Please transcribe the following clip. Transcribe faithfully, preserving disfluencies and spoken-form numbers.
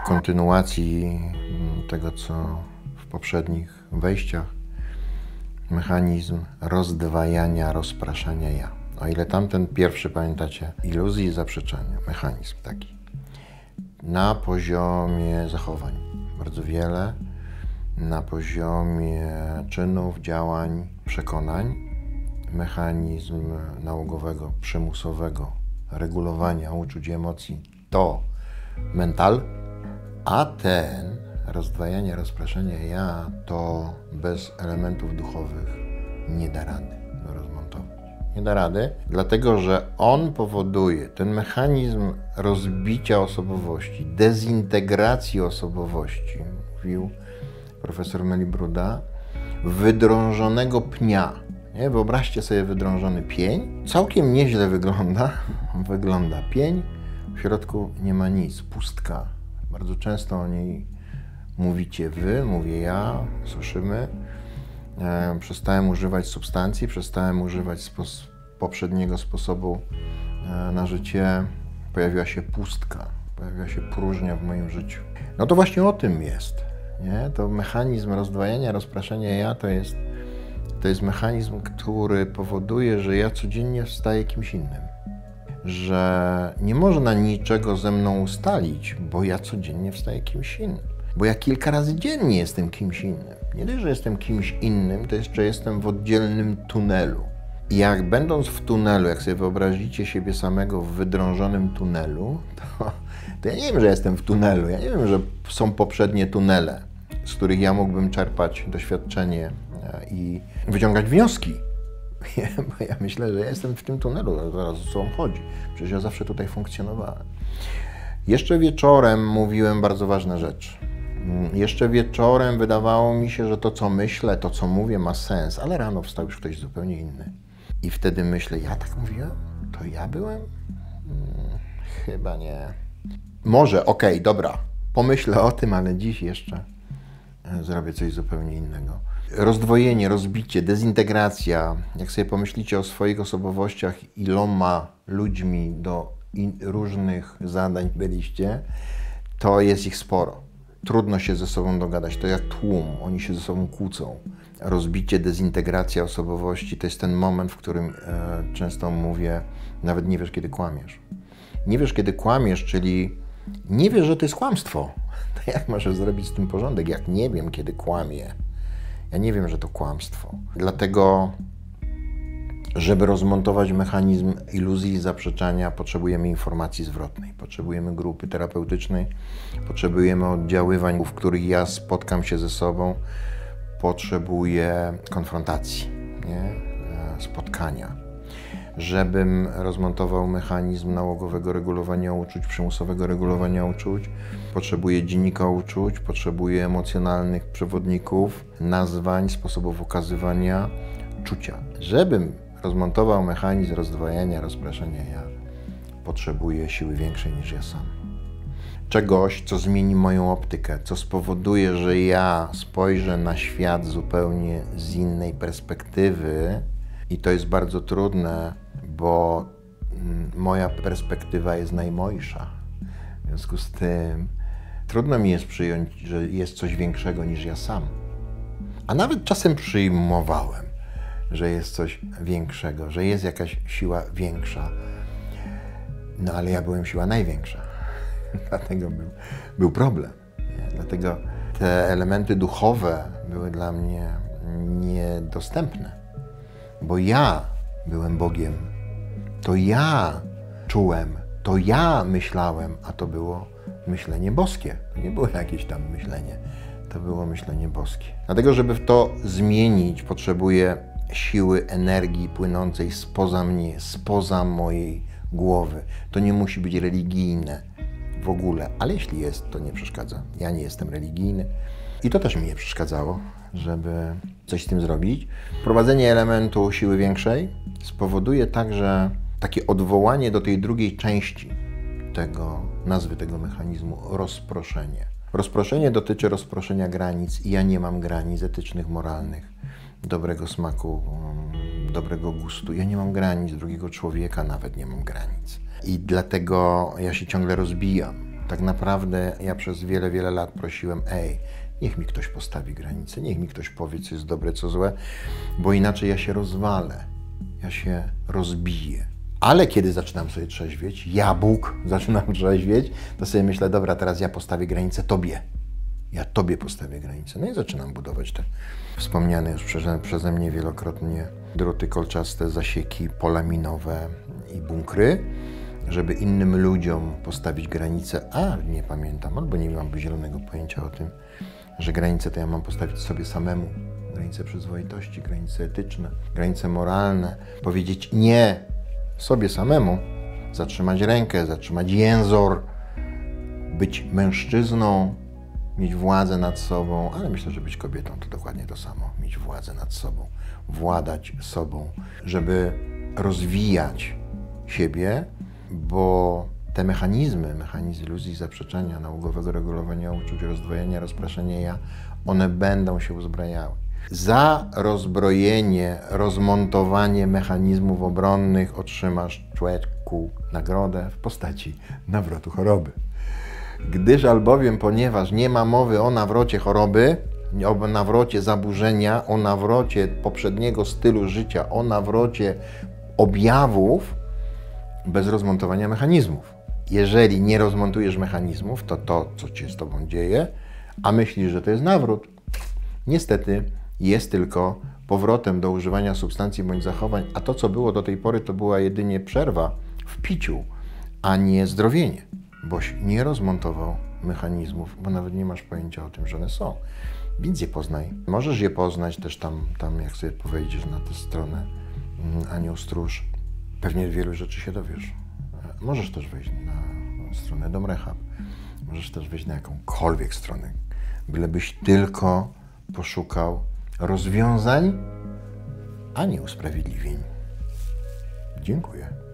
kontynuacji tego, co w poprzednich wejściach, mechanizm rozdwajania, rozpraszania ja. O ile tamten pierwszy, pamiętacie, iluzji i zaprzeczenia, mechanizm taki, na poziomie zachowań bardzo wiele, na poziomie czynów, działań, przekonań, mechanizm nałogowego, przymusowego regulowania uczuć i emocji to mental, a ten rozdwajanie, rozpraszanie ja to bez elementów duchowych nie da rady go rozmontować. Nie da rady, dlatego że on powoduje ten mechanizm rozbicia osobowości, dezintegracji osobowości, mówił profesor Melibruda, wydrążonego pnia. Nie? Wyobraźcie sobie wydrążony pień. Całkiem nieźle wygląda. Wygląda pień. W środku nie ma nic. Pustka. Bardzo często o niej mówicie wy, mówię ja, słyszymy. E, przestałem używać substancji, przestałem używać spos- poprzedniego sposobu e, na życie. Pojawiła się pustka. Pojawiła się próżnia w moim życiu. No to właśnie o tym jest. Nie? To mechanizm rozdwajania, rozpraszania ja to jest, to jest mechanizm, który powoduje, że ja codziennie wstaję kimś innym. Że nie można niczego ze mną ustalić, bo ja codziennie wstaję kimś innym. Bo ja kilka razy dziennie jestem kimś innym. Nie dość, że jestem kimś innym, to jeszcze jestem w oddzielnym tunelu. I jak będąc w tunelu, jak sobie wyobrazicie siebie samego w wydrążonym tunelu, to, to ja nie wiem, że jestem w tunelu. Ja nie wiem, że są poprzednie tunele, z których ja mógłbym czerpać doświadczenie i wyciągać wnioski. Bo ja myślę, że ja jestem w tym tunelu, zaraz o co on chodzi. Przecież ja zawsze tutaj funkcjonowałem. Jeszcze wieczorem mówiłem bardzo ważne rzeczy. Jeszcze wieczorem wydawało mi się, że to, co myślę, to, co mówię, ma sens, ale rano wstał już ktoś zupełnie inny. I wtedy myślę, ja tak mówiłem? To ja byłem? Hmm, chyba nie. Może, okej, okay, dobra, pomyślę o tym, ale dziś jeszcze zrobię coś zupełnie innego. Rozdwojenie, rozbicie, dezintegracja. Jak sobie pomyślicie o swoich osobowościach, iloma ludźmi do in, różnych zadań byliście, to jest ich sporo. Trudno się ze sobą dogadać, to jak tłum, oni się ze sobą kłócą. Rozbicie, dezintegracja osobowości to jest ten moment, w którym e, często mówię, nawet nie wiesz, kiedy kłamiesz. Nie wiesz, kiedy kłamiesz, czyli nie wiesz, że to jest kłamstwo. To jak masz zrobić z tym porządek, jak nie wiem, kiedy kłamię? Ja nie wiem, że to kłamstwo. Dlatego, żeby rozmontować mechanizm iluzji i zaprzeczania, potrzebujemy informacji zwrotnej, potrzebujemy grupy terapeutycznej, potrzebujemy oddziaływań, w których ja spotkam się ze sobą, potrzebuję konfrontacji, nie? Spotkania. Żebym rozmontował mechanizm nałogowego regulowania uczuć, przymusowego regulowania uczuć, potrzebuję dziennika uczuć, potrzebuję emocjonalnych przewodników, nazwań, sposobów okazywania czucia. Żebym rozmontował mechanizm rozdwajania, rozpraszania ja, potrzebuję siły większej niż ja sam. Czegoś, co zmieni moją optykę, co spowoduje, że ja spojrzę na świat zupełnie z innej perspektywy i to jest bardzo trudne, bo moja perspektywa jest najmojsza. W związku z tym trudno mi jest przyjąć, że jest coś większego niż ja sam. A nawet czasem przyjmowałem, że jest coś większego, że jest jakaś siła większa. No ale ja byłem siła największa. Dlatego był, był problem. Nie? Dlatego te elementy duchowe były dla mnie niedostępne. Bo ja byłem Bogiem. To ja czułem, to ja myślałem, a to było myślenie boskie. To nie było jakieś tam myślenie, to było myślenie boskie. Dlatego, żeby to zmienić, potrzebuję siły, energii płynącej spoza mnie, spoza mojej głowy. To nie musi być religijne w ogóle, ale jeśli jest, to nie przeszkadza. Ja nie jestem religijny i to też mi nie przeszkadzało, żeby coś z tym zrobić. Wprowadzenie elementu siły większej spowoduje także takie odwołanie do tej drugiej części tego, nazwy tego mechanizmu, rozproszenie. Rozproszenie dotyczy rozproszenia granic i ja nie mam granic etycznych, moralnych, dobrego smaku, dobrego gustu. Ja nie mam granic drugiego człowieka, nawet nie mam granic. I dlatego ja się ciągle rozbijam. Tak naprawdę ja przez wiele, wiele lat prosiłem, ej, niech mi ktoś postawi granicę, niech mi ktoś powie, co jest dobre, co złe, bo inaczej ja się rozwalę, ja się rozbiję. Ale kiedy zaczynam sobie trzeźwieć, ja Bóg zaczynam trzeźwieć, to sobie myślę, dobra, teraz ja postawię granicę Tobie. Ja Tobie postawię granicę. No i zaczynam budować te wspomniane już przeze, przeze mnie wielokrotnie druty kolczaste, zasieki, pola minowe i bunkry, żeby innym ludziom postawić granice, a nie pamiętam, albo nie mam zielonego pojęcia o tym, że granice to ja mam postawić sobie samemu. Granice przyzwoitości, granice etyczne, granice moralne. Powiedzieć nie sobie samemu, zatrzymać rękę, zatrzymać jęzor, być mężczyzną, mieć władzę nad sobą, ale myślę, że być kobietą to dokładnie to samo. Mieć władzę nad sobą, władać sobą, żeby rozwijać siebie, bo te mechanizmy, mechanizm iluzji, zaprzeczenia, nałogowego regulowania uczuć, rozdwojenia, rozpraszania ja, one będą się uzbrajały. Za rozbrojenie, rozmontowanie mechanizmów obronnych otrzymasz, człowieku, nagrodę w postaci nawrotu choroby. Gdyż albowiem, ponieważ nie ma mowy o nawrocie choroby, o nawrocie zaburzenia, o nawrocie poprzedniego stylu życia, o nawrocie objawów, bez rozmontowania mechanizmów. Jeżeli nie rozmontujesz mechanizmów, to to, co się z Tobą dzieje, a myślisz, że to jest nawrót, niestety jest tylko powrotem do używania substancji bądź zachowań, a to, co było do tej pory, to była jedynie przerwa w piciu, a nie zdrowienie, boś nie rozmontował mechanizmów, bo nawet nie masz pojęcia o tym, że one są. Więc je poznaj. Możesz je poznać też tam, tam jak sobie powejdziesz na tę stronę Anioł Stróż. Pewnie wielu rzeczy się dowiesz. Możesz też wejść na stronę Dom Rehab. Możesz też wejść na jakąkolwiek stronę. Bylebyś tylko poszukał rozwiązań, a nie usprawiedliwień. Dziękuję.